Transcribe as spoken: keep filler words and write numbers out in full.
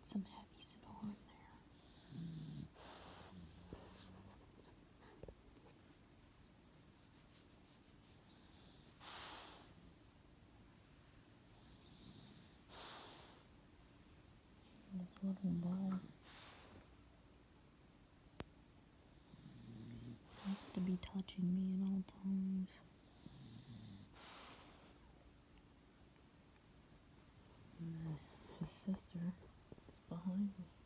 some heavy snoring there. This little ball has to be touching me at all times. And his sister is behind me.